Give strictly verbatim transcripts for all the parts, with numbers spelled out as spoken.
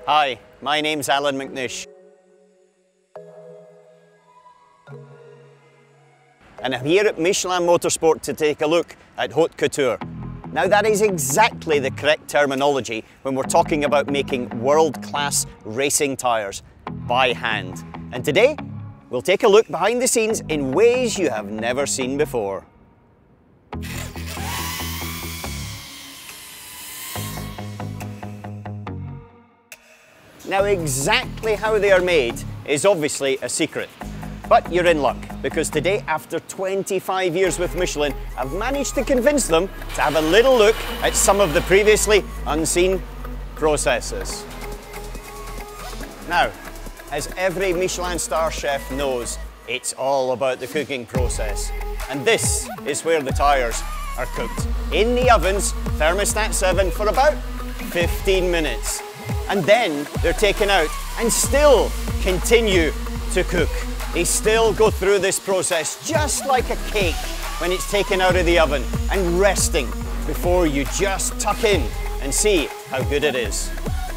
Hi, my name's Alan McNish. And I'm here at Michelin Motorsport to take a look at haute couture. Now that is exactly the correct terminology when we're talking about making world-class racing tyres by hand. And today, we'll take a look behind the scenes in ways you have never seen before. Now exactly how they are made is obviously a secret. But you're in luck, because today, after twenty-five years with Michelin, I've managed to convince them to have a little look at some of the previously unseen processes. Now, as every Michelin star chef knows, it's all about the cooking process. And this is where the tyres are cooked. In the ovens, thermostat seven, for about fifteen minutes. And then they're taken out and still continue to cook. They still go through this process just like a cake when it's taken out of the oven and resting before you just tuck in and see how good it is.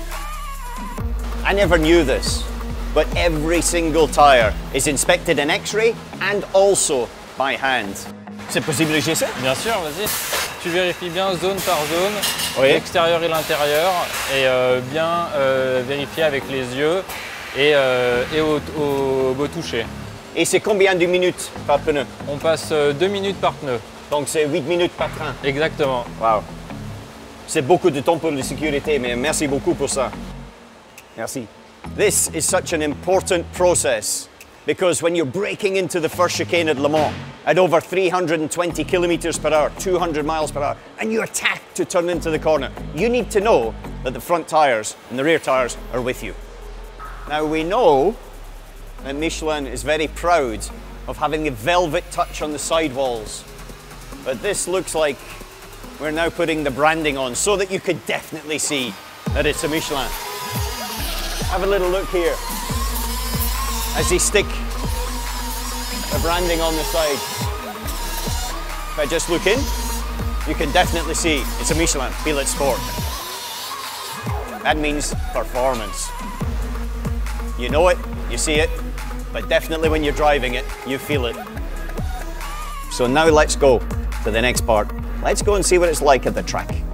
I never knew this, but every single tyre is inspected in X-ray and also by hand. C'est possible que j'essaie? Bien sûr, vas-y. Tu vérifies bien zone par zone, oui. L'extérieur et l'intérieur, et euh, bien euh, vérifier avec les yeux et, euh, et au, au beau toucher. Et c'est combien de minutes par pneu? On passe deux minutes par pneu. Donc c'est huit minutes par train? Exactement. Wow. C'est beaucoup de temps pour la sécurité, mais merci beaucoup pour ça. Merci. This is such an important process because when you're braking into the first chicane at Le Mans at over three hundred twenty kilometers per hour, two hundred miles per hour, and you attack to turn into the corner, you need to know that the front tyres and the rear tyres are with you. Now we know that Michelin is very proud of having the velvet touch on the sidewalls, but this looks like we're now putting the branding on so that you could definitely see that it's a Michelin. Have a little look here as they stick the branding on the side. If I just look in, you can definitely see it's a Michelin Pilot Sport. That means performance. You know it, you see it, but definitely when you're driving it, you feel it. So now let's go to the next part. Let's go and see what it's like at the track.